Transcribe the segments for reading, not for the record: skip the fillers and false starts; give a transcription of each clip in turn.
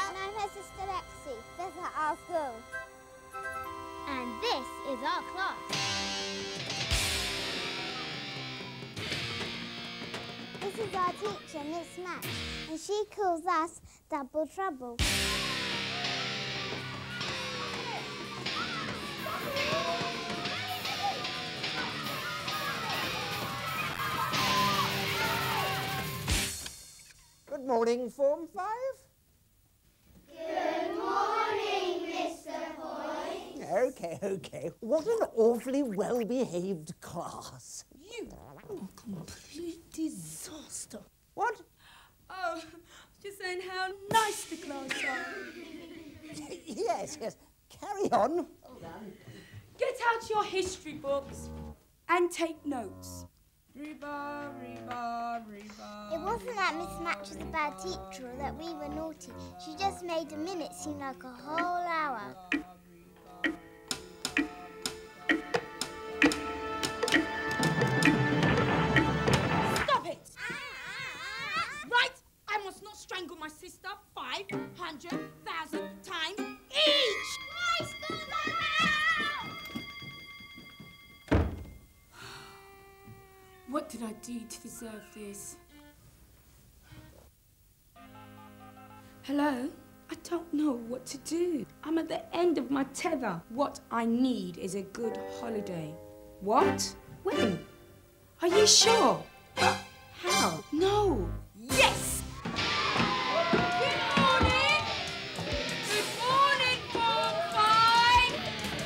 And I'm her sister Lexi. This is our school. And this is our class. This is our teacher, Miss Max, and she calls us Double Trouble. Good morning, Form 5. Good morning, Mr. Point. OK. What an awfully well-behaved class. You are a complete disaster. What? Oh, just saying how nice the class are. Yes. Carry on. Get out your history books and take notes. Reba. It wasn't that Miss Match was a bad teacher or that we were naughty. She just made a minute seem like a whole hour. Stop it! Right, I must not strangle my sister 500,000 times each! My school's What did I do to deserve this? Hello? I don't know what to do. I'm at the end of my tether. What I need is a good holiday. What? When? Are you sure? How? No. Yes! Good morning! Good morning, Form 5!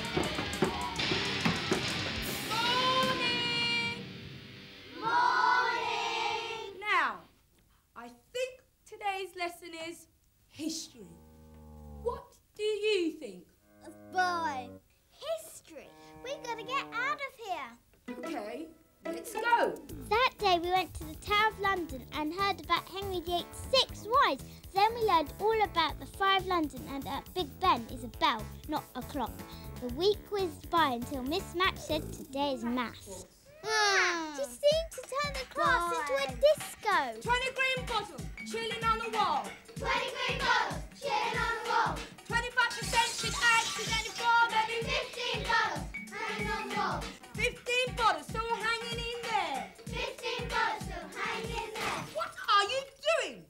Morning! Now, I think today's lesson is history. What do you think? Fine. History. We gotta get out of here. Okay, let's go. That day we went to the Tower of London and heard about Henry VIII's 6 wives. Then we learned all about the 5 London and that Big Ben is a bell, not a clock. The week whizzed by until Miss Match said today's maths. She seemed to turn the class into a disco. 20 green bottles, chilling on the wall. 20 green bottles, chilling on the wall. 25% should accidentally fall, maybe 15 bottles, hanging on the wall. 15 bottles still hanging in there. 15 bottles still hanging in there. What are you doing?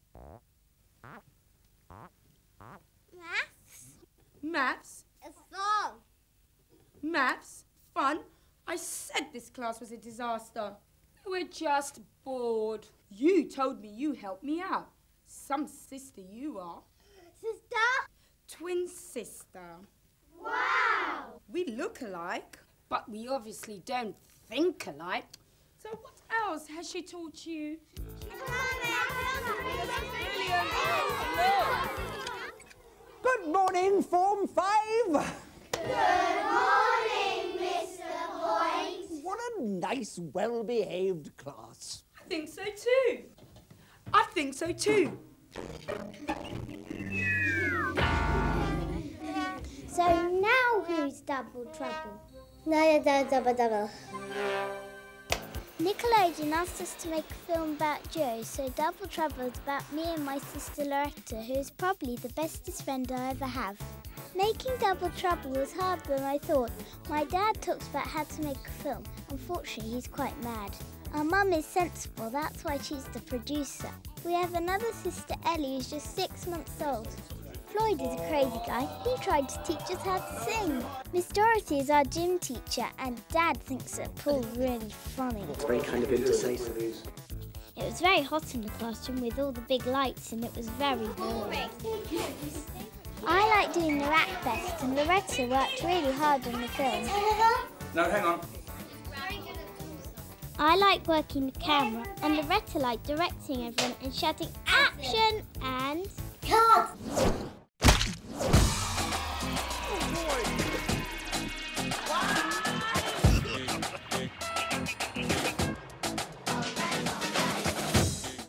Maths? Maths? A song. Maths? Fun? I said this class was a disaster. We're just bored. You told me you helped me out. Some sister you are. Sister? Twin sister. Wow. We look alike, but we obviously don't think alike. So what else has she taught you? Good morning, Form 5. Good morning, Mr. Point. What a nice, well-behaved class. I think so too. I think so too. So now who's Double Trouble? No, double. Nickelodeon asked us to make a film about Joe, so Double Trouble is about me and my sister Loretta, who is probably the bestest friend I ever have. Making Double Trouble was harder than I thought. My dad talks about how to make a film. Unfortunately, he's quite mad. Our mum is sensible, that's why she's the producer. We have another sister, Ellie, who's just 6 months old. Floyd is a crazy guy. He tried to teach us how to sing. Miss Dorothy is our gym teacher, and Dad thinks that Paul's really funny. It's very kind of him to say so. It was very hot in the classroom with all the big lights, and it was very boring. I like doing the rat best, and Loretta worked really hard on the film. No, hang on. I like working the camera, and Loretta liked directing everyone and shouting action and cut.